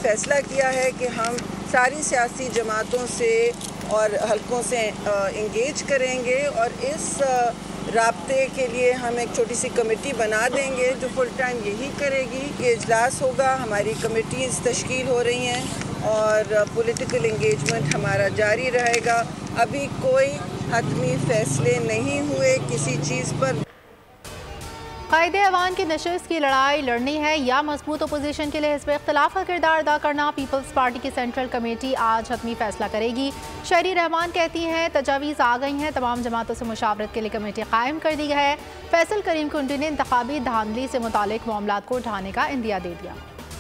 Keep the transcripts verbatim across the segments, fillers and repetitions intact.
फ़ैसला किया है कि हम सारी सियासी जमातों से और हलकों से इंगेज करेंगे और इस राब्ते के लिए हम एक छोटी सी कमेटी बना देंगे जो फुल टाइम यही करेगी। ये इजलास होगा, हमारी कमेटीज़ तश्कील हो रही हैं और पॉलिटिकल इंगेजमेंट हमारा जारी रहेगा। अभी कोई हतमी फ़ैसले नहीं हुए किसी चीज़ पर। कायदे अवान की नशिस्त की लड़ाई लड़नी है या मजबूत अपोजिशन के लिए हिस्ब इख्तिलाफ का किरदार अदा करना, पीपल्स पार्टी की सेंट्रल कमेटी आज हतमी फैसला करेगी। शहरी रहमान कहती हैं तजावीज़ आ गई हैं, तमाम जमातों से मुशावरत के लिए कमेटी कायम कर दी है। फैसल करीम कुंडी ने इंतखाबी धांधली से मुतालिक मामलात को उठाने का इंदिया दे दिया।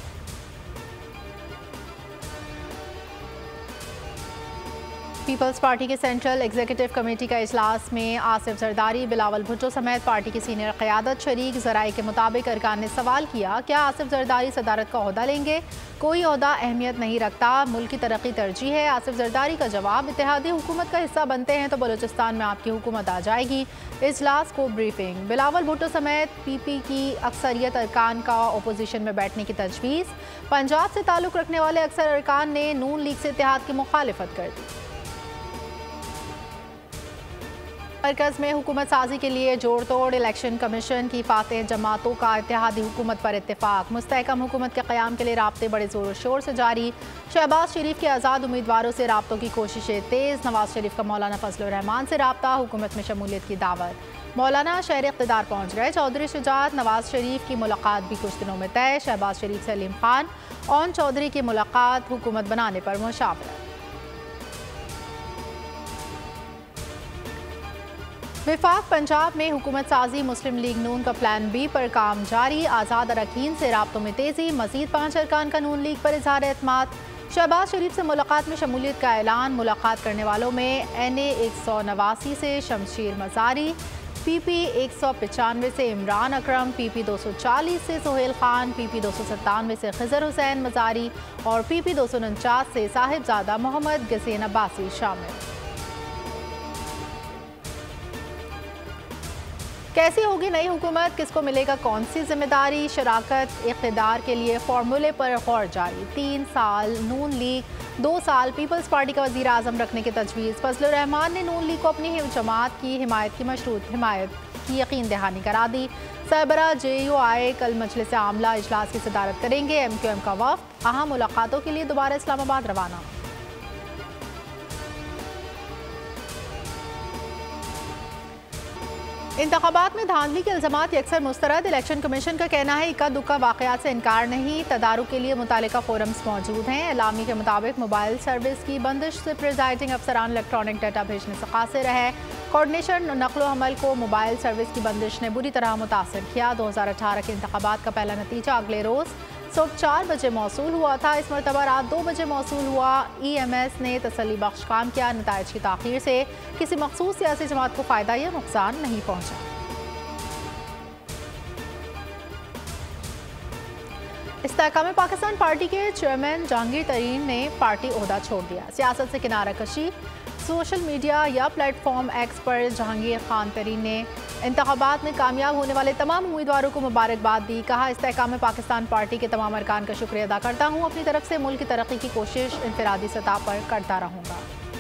पीपल्स पार्टी की सेंट्रल एग्जीक्यूटिव कमेटी का इजलास में आसिफ जरदारी, बिलावल भुट्टो समेत पार्टी की सीनियर क़यादत शरीक। ज़राए के मुताबिक अरकान ने सवाल किया, क्या आसिफ जरदारी सदारत का ओहदा लेंगे? कोई ओहदा अहमियत नहीं रखता, मुल्क की तरक्की तरजीह है। आसिफ जरदारी का जवाब, इत्तेहादी हुकूमत का हिस्सा बनते हैं तो बलूचिस्तान में आपकी हुकूमत आ जाएगी। इजलास को ब्रीफिंग। बिलावल भुट्टो समेत पी पी की अक्सरियत अरकान का अपोजिशन में बैठने की तजवीज़। पंजाब से ताल्लुक़ रखने वाले अक्सर अरकान ने नून लीग से इत्तेहाद की मुखालिफत कर दी। मरकज़ में हुकूमत साजी के लिए जोड़ तोड़। इलेक्शन कमीशन की फातेह जमातों का इत्तेहादी हुकूमत पर इत्तेफाक। मुस्तहकम हुकूमत के क़याम के लिए राब्ते बड़े ज़ोर शोर से जारी। शहबाज शरीफ के आज़ाद उम्मीदवारों से राब्तों की कोशिशें तेज़। नवाज शरीफ का मौलाना फजल रहमान से राब्ता, हुकूमत में शमूलियत की दावत। मौलाना शहर इक़्तिदार पहुँच गए। चौधरी शुजात नवाज शरीफ की मुलाकात भी कुछ दिनों में तय। शहबाज शरीफ से अलीम खान और चौधरी की मुलाकात, हुकूमत बनाने पर मुशावरत। विफाक पंजाब में हुकूमत साजी, मुस्लिम लीग नून का प्लान बी पर काम जारी। आज़ाद अरकान से राब्तों में तेज़ी। मजीद पाँच अरकान का नून लीग पर इजहार एतमाद। शहबाज शरीफ से मुलाकात में शमूलियत का ऐलान। मुलाकात करने वालों में एन ए एक सौ नवासी से शमशीर मजारी, पी पी एक सौ पचानवे से इमरान अकरम, पी पी दो सौ चालीस से सुहेल खान, पी पी दो सौ सत्तानवे से खिजर हुसैन मजारी और पी पी दो सौ उनचास से साहिबजादा मोहम्मद गसीन अब्बासी शामिल। कैसी होगी नई हुकूमत, किसको मिलेगा कौन सी जिम्मेदारी? शराकत इक़्तिदार के लिए फार्मूले पर गौर जारी। तीन साल नून लीग, दो साल पीपल्स पार्टी का वज़ीर आज़म रखने की तजवीज़। फजल रहमान ने नून लीग को अपनी जमात की हिमायत की मशरूत हिमायत की यकीन दहानी करा दी। सरबरा जे यू आई कल मजलिस आमला इजलास की सदारत करेंगे। एम क्यू एम का वफ़द अहम मुलाकातों के लिए दोबारा इस्लामाबाद रवाना। इंतखाबात में धांधली के इल्ज़ामात अक्सर मुस्तरद। इलेक्शन कमीशन का कहना है इक्का दुक्का वाक़यात से इनकार नहीं, तदारुक के लिए मुतालिका फोरम्स मौजूद हैं। एलामी के मुताबिक मोबाइल सर्विस की बंदिश से प्रिजाइडिंग अफसरान इलेक्ट्रॉनिक डाटा भेजने से कासिर है। कोऑर्डिनेशन नकलो हमल को मोबाइल सर्विस की बंदिश ने बुरी तरह मुतासर किया। दो हज़ार अठारह के इंतखाबात का पहला नतीजा अगले रोज़ सुबह चार बजे मौसूल हुआ था। इस मरतबा रात दो बजे मौसूल हुआ। ई एम एस ने तसल्ली बख्श काम किया। नताइज की ताख़ीर से किसी मखसूस सियासी जमात को फ़ायदा या नुकसान नहीं पहुँचा। इस्तेहकाम पाकिस्तान पार्टी के चेयरमैन जहांगीर तरीन ने पार्टी ओहदा छोड़ दिया। सियासत से किनारा कशी। सोशल मीडिया या प्लेटफॉर्म एक्स पर जहांगीर खान तरीन ने इंतखाबात में कामयाब होने वाले तमाम उम्मीदवारों को मुबारकबाद दी। कहा, इस्तेहकाम पाकिस्तान पार्टी के तमाम अरकान का शुक्रिया अदा करता हूँ। अपनी तरफ से मुल्क की तरक्की की कोशिश इनफरादी सतह पर करता रहूँगा।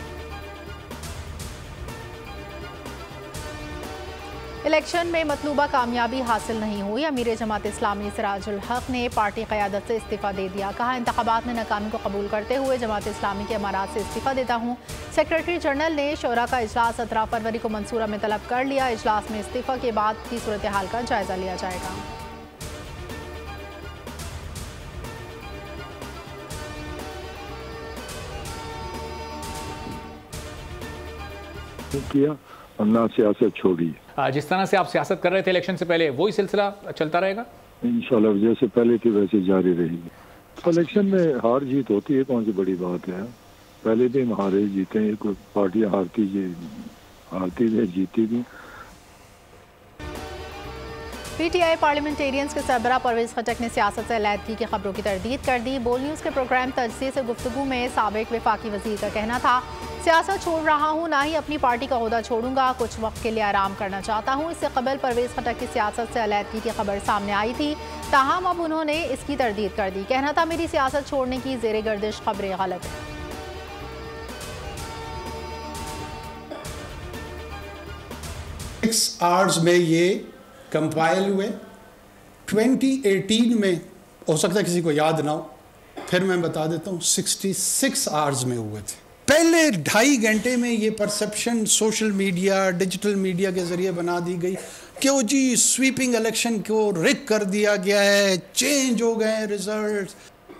इलेक्शन में मतलूबा कामयाबी हासिल नहीं हुई। अमीर जमात इस्लामी सिराजुल हक ने पार्टी क़यादत से इस्तीफ़ा दे दिया। कहा, इंतखाबात में नाकामी को कबूल करते हुए जमात इस्लामी के अमारात से इस्तीफ़ा देता हूँ। सेक्रेटरी जनरल ने शोरा का इजलास सत्रह फरवरी को मंसूरा में तलब कर लिया। इजलास में इस्तीफ़ा के बाद की सूरत हाल का जायजा लिया जाएगा। किया और ना सियासत छोड़ी। जिस तरह से आप सियासत कर रहे थे इलेक्शन से पहले, वही सिलसिला चलता रहेगा इंशाल्लाह। जैसे पहले थी वैसे जारी रहेगी। इलेक्शन में हार जीत होती है, कौन सी बड़ी बात है। पहले भी हम हारे जीते हैं, कोई पार्टियां हारती हारती भी जीती भी। पीटीआई पार्लियामेंटेरियंस के सरबरा परवेज खटक ने सियासत से अलहदगी की खबरों की तरदीद कर दी। बोल न्यूज़ के प्रोग्राम तजज़िये से गुफ्तगू में साबिक वफाकी वज़ीर का कहना था, सियासत छोड़ रहा हूँ, ना ही अपनी पार्टी का ओहदा छोड़ूंगा, कुछ वक्त के लिए आराम करना चाहता हूँ। इससे कबल परवेज खटक की सियासत से अलहदगी की खबर सामने आई थी, ताहम अब उन्होंने इसकी तरदीद कर दी। कहना था, मेरी सियासत छोड़ने की ज़ेरे गर्दिश खबरें गलत हैं। सिक्स आवर्स में ये कंपाइल हुए। ट्वेंटी एटीन में हो सकता है किसी को याद ना हो, फिर मैं बता देता हूँ, सिक्सटी सिक्स आवर्स में हुए थे। पहले ढाई घंटे में ये perception social media, digital media के जरिए बना दी गई, क्यों जी स्वीपिंग इलेक्शन को रिक कर दिया गया है, चेंज हो गए रिजल्ट।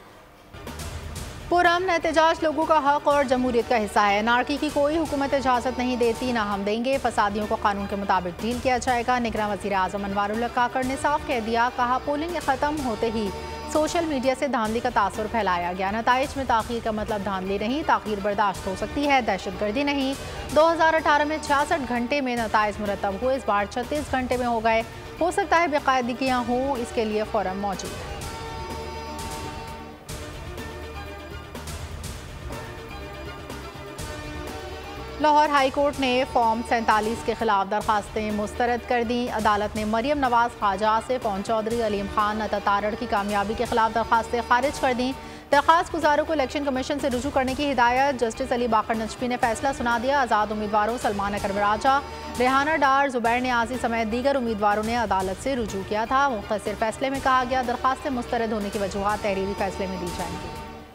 पुरअमन एहतजाज लोगों का हक और जमहूरियत का हिस्सा है। नारकी की कोई हुकूमत इजाज़त नहीं देती, ना हम देंगे। फसादियों को कानून के मुताबिक डील किया जाएगा। निगरान वज़ीर आज़म अनवारुल्लाह काकड़ ने साफ कह दिया, कहा पोलिंग ख़त्म होते ही सोशल मीडिया से धांधली का तासुर फैलाया गया। नताइज में ताख़ीर का मतलब धांधली नहीं, ताख़ीर बर्दाश्त हो सकती है, दहशतगर्दी नहीं। दो हज़ार अठारह में छियासठ घंटे में नताइज मुरतब हुए, इस बार छत्तीस घंटे में हो गए। हो सकता है बेकायदगियाँ हों, इसके लिए फ़ौरम मौजूद है। लाहौर हाई कोर्ट ने फॉर्म सैंतालीस के खिलाफ दरखास्तें मुस्तरद कर दी। अदालत ने मरियम नवाज ख्वाजा से पवन चौधरी, अलीम खान नतातारड़ की कामयाबी के खिलाफ दरखास्तें खारिज कर दी। दरखास्त गुजारों को इलेक्शन कमीशन से रुजू करने की हिदायत। जस्टिस अली बाकर नजफी ने फैसला सुना दिया। आज़ाद उम्मीदवारों सलमान अकरम राजा, रेहाना डार, जुबैर नियाजी समेत दीगर उम्मीदवारों ने अदालत से रुजू किया था। मुख्तसर फैसले में कहा गया, दरखास्तें मुस्तरद होने की वजूहात तहरीरी फैसले में दी जाएंगी।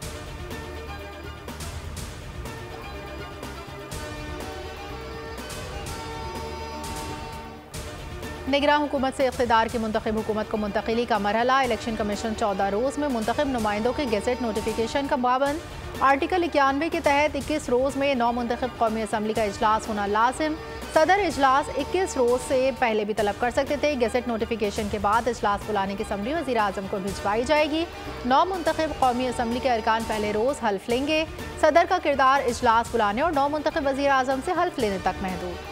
निगरान हुकूमत से इख्तिदार की मुंतखब हुकूमत को मुंतकिली का मरहला। इलेक्शन कमीशन चौदह रोज़ में मुंतखब नुमाइंदों के गेजेट नोटिफिकेशन का पाबंद। आर्टिकल इक्यानवे के तहत इक्कीस रोज़ में नौ मुंतखब कौमी असम्बली का इजलास होना लाजिम। सदर इजलास इक्कीस रोज़ से पहले भी तलब कर सकते थे। गेजेट नोटिफिकेशन के बाद इजलास बुलाने की समरी वज़ीर आज़म को भिजवाई जाएगी। नौ मुंतखब कौमी असम्बली के अरकान पहले रोज़ हल्फ लेंगे। सदर का किरदार इजलास बुलाने और नौ मुंतखब वज़ीर आज़म से हल्फ लेने तक महदूद।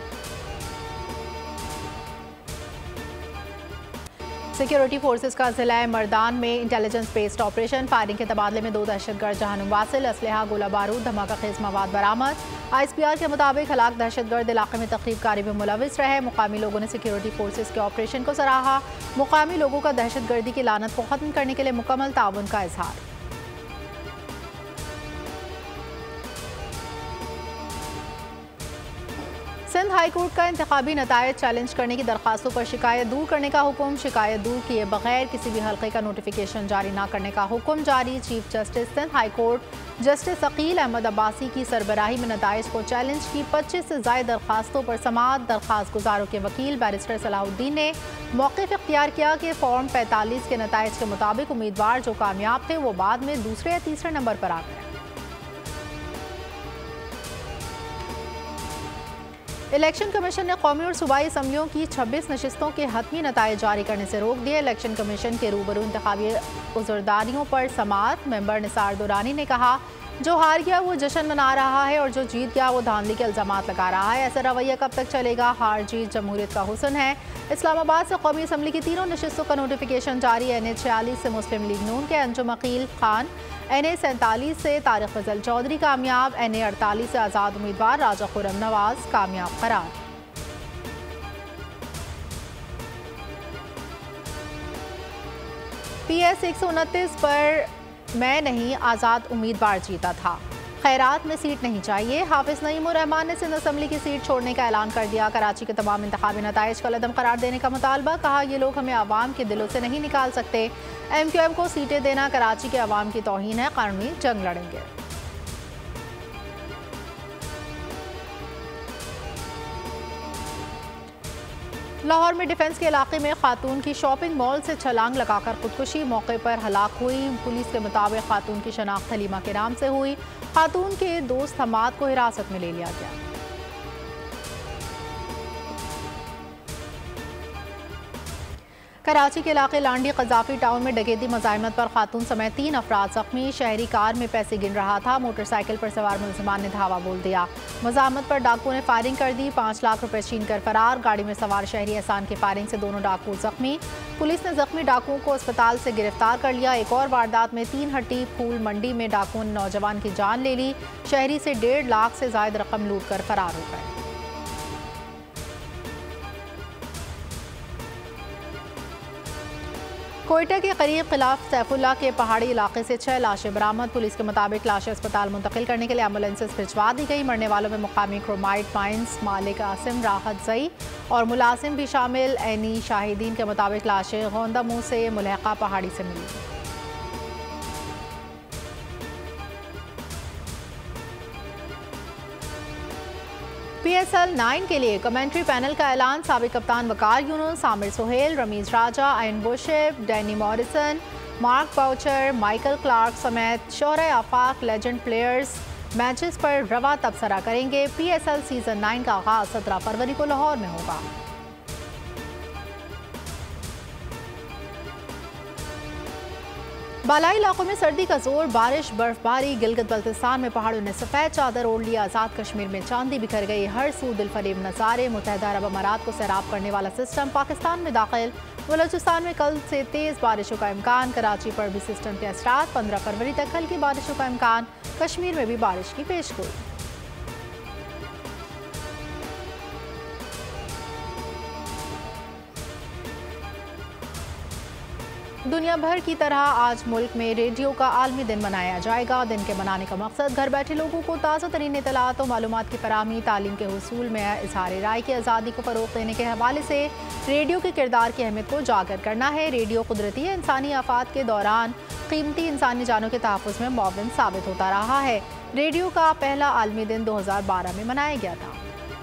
सिक्योरिटी फोर्सेस का जिला मर्दान में इंटेलिजेंस बेस्ड ऑपरेशन। फायरिंग के तबादले में दो दहशतगर्द जहानुम वासिल, असलहा, गोला बारूद, धमाका खेज मवाद बरामद। आई एस पी आर के मुताबिक हलाक दहशतगर्द इलाके में तकरीबकारी में मुलविस रहे। मुकामी लोगों ने सिक्योरिटी फोर्सेस के ऑपरेशन को सराहा। मुकामी लोगों का दहशतगर्दी की लानत को खत्म करने के लिए मुकम्मल ताउन का इजहार। सिंध हाई कोर्ट का इंतखाबी नतायज चैलेंज करने की दरखास्तों पर शिकायत दूर करने का हुक्म। शिकायत दूर किए बगैर किसी भी हल्के का नोटिफिकेशन जारी न करने का हुक्म जारी। Chief justice Sindh high court justice Aqeel Ahmed Abbasi की सरबराही में नतायज को चैलेंज की पच्चीस से ज़ायद दरखास्तों पर समाअत। दरखास्त गुजारों के वकील बैरिस्टर सलाहुद्दीन ने मौक़िफ़ इख्तियार किया कि फॉर्म पैंतालीस के नतायज के मुताबिक उम्मीदवार जो कामयाब थे वो बाद में दूसरे या तीसरे नंबर पर आ गए। इलेक्शन कमीशन ने कौमी और सूबाई असम्बलियों की छब्बीस नशिस्तों के हतमी नतायज जारी करने से रोक दिए। इलेक्शन कमीशन के रूबरू इंतखाबी उज़रदारियों पर समाअत। मेंबर निसार दुरानी ने कहा, जो हार गया वो जश्न मना रहा है और जो जीत गया वो धांधली के इल्ज़ामात लगा रहा है। ऐसा रवैया कब तक चलेगा? हार जीत जमहूरियत का हुस्न है। इस्लामाबाद से कौमी असम्बली की तीनों नशिस्तों का नोटिफिकेशन जारी। एन ए छियालीस से मुस्लिम लीग नून के अंजुम अकील खान, एन ए सैंतालीस से तारिक फजल चौधरी कामयाब, एन ए अड़तालीस से आज़ाद उम्मीदवार राजा खुर्रम नवाज कामयाब करार। पी एस एक सौ उनतीस पर मैं नहीं आज़ाद उम्मीदवार जीता था। खैरात में सीट नहीं चाहिए। हाफिज नईम उर रहमान ने सिंध असम्बली की सीट छोड़ने का ऐलान कर दिया। कराची के तमाम इंतखाबी नताइज का लदम करार देने का मुतालबा। कहा, ये लोग हमें आवाम के दिलों से नहीं निकाल सकते। एम क्यू एम को सीटें देना कराची के अवाम की तौहीन है। कानूनी जंग लड़ेंगे। लाहौर में डिफेंस के इलाके में खातून की शॉपिंग मॉल से छलांग लगाकर खुदकुशी। मौके पर हलाक हुई। पुलिस के मुताबिक खातून की शनाख्त हलीमा के नाम से हुई। खातून के दोस्त हमाद को हिरासत में ले लिया गया। कराची के इलाके लांडी कजाफी टाउन में डकैती मज़ाहमत पर खातून समेत तीन अफराद जख्मी। शहरी कार में पैसे गिन रहा था, मोटरसाइकिल पर सवार मुलजमान ने धावा बोल दिया। मज़ाहमत पर डाकुओं ने फायरिंग कर दी, पाँच लाख रुपए छीन कर फरार। गाड़ी में सवार शहरी एहसान की फायरिंग से दोनों डाकू जख्मी। पुलिस ने जख्मी डाकुओं को अस्पताल से गिरफ्तार कर लिया। एक और वारदात में तीन हट्टी फूल मंडी में डाकुओं ने नौजवान की जान ले ली। शहरी से डेढ़ लाख से ज्यादा रकम लूट कर फरार हो गए। कोयटा के करीब खिलाफ सैफुल्ला के पहाड़ी इलाके से छह लाशें बरामद। पुलिस के मुताबिक लाशें अस्पताल मुंतकिल करने के लिए एम्बुलेंसेस भिजवा दी गई। मरने वालों में मुकामी क्रोमाइट माइंस मालिक आसिम, राहत जई और मुलाजिम भी शामिल। ऐनी शाहिदीन के मुताबिक लाशें गोंदा मुंह से मुलहका पहाड़ी से मिली। पी एस एल नाइन के लिए कमेंट्री पैनल का ऐलान। साबिक कप्तान Waqar Younis, Aamir Sohail, Rameez Raja, Ian Bishop, Danny Morrison, Mark Boucher, Michael Clarke समेत शोहरे आफाक लेजेंड प्लेयर्स मैचेस पर रवा तबसरा करेंगे। P S L season nine का आगाज सत्रह फरवरी को लाहौर में होगा। बालाई इलाकों में सर्दी का जोर, बारिश बर्फबारी। गिलगित बल्तिस्तान में पहाड़ों ने सफ़ेद चादर ओढ़ लिया। आज़ाद कश्मीर में चांदी बिखर गई। हर सू दिलफरेब नज़ारे। मुत्तहिदा अरब अमारात को सैराब करने वाला सिस्टम पाकिस्तान में दाखिल। बलूचिस्तान में कल से तेज़ बारिशों का इम्कान। कराची पर भी सिस्टम के असरात। पंद्रह फरवरी तक हल्की बारिशों का इम्कान। कश्मीर में भी बारिश की पेशगोई। दुनिया भर की तरह आज मुल्क में रेडियो का आलमी दिन मनाया जाएगा। दिन के मनाने का मकसद घर बैठे लोगों को ताज़ा तरीन इत्तलात और मालूमात की फराहमी, तालीम के हुसूल में इज़हार राय की आज़ादी को फ़रोग़ देने के हवाले से रेडियो के किरदार की अहमियत को उजागर करना है। रेडियो कुदरती इंसानी आफात के दौरान कीमती इंसानी जानों के तहफ़्फ़ुज़ में मुआविन साबित होता रहा है। रेडियो का पहला आलमी दिन दो हज़ार बारह में मनाया गया था।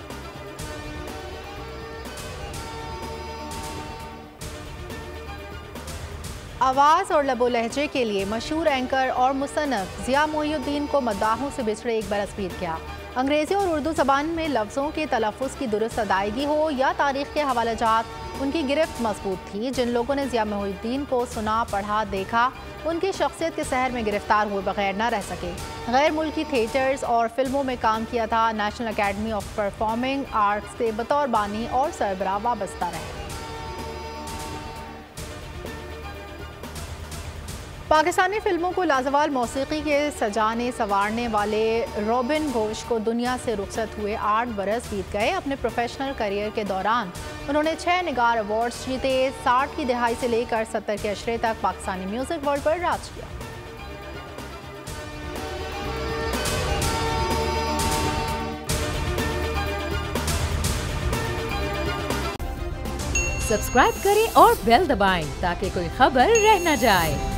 आवाज़ और लबो लहजे के लिए मशहूर एंकर और मुसन्निफ़ ज़िया मोइनुद्दीन को मद्दाहों से बिछड़े एक बरस बीत गया। अंग्रेज़ी और उर्दू ज़बान में लफ्ज़ों के तलफ़्फ़ुज़ की दुरुस्त अदायगी हो या तारीख़ के हवालाजात, उनकी गिरफ्त मजबूत थी। जिन लोगों ने ज़िया मोइनुद्दीन को सुना, पढ़ा, देखा, उनकी शख्सियत के सहर में गिरफ्तार हुए बगैर न रह सके। गैर मुल्की थिएटर्स और फिल्मों में काम किया था। National Academy of Performing Arts से बतौर बानी और सरबराह वाबस्ता रहे। पाकिस्तानी फिल्मों को लाजवाल मौसीकी के सजाने संवारने वाले रॉबिन घोष को दुनिया से रुखसत हुए आठ बरस बीत गए। अपने प्रोफेशनल करियर के दौरान उन्होंने छह निगार अवार्ड्स जीते। साठ की दहाई से लेकर सत्तर के अशरे तक पाकिस्तानी म्यूजिक वर्ल्ड पर राज किया। सब्सक्राइब करें और बेल दबाएं ताकि कोई खबर रह न जाए।